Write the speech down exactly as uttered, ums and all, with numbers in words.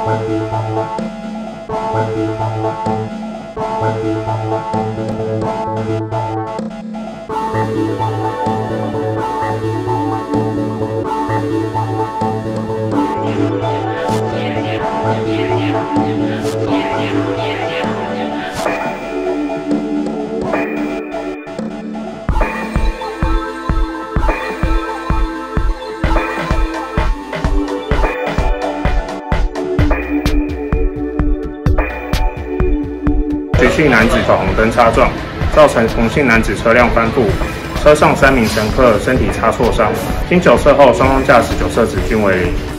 徐姓男子走红灯擦撞，造成同姓男子车辆翻覆，车上三名乘客身体擦挫伤。经酒测后，双方驾驶酒测值均为零。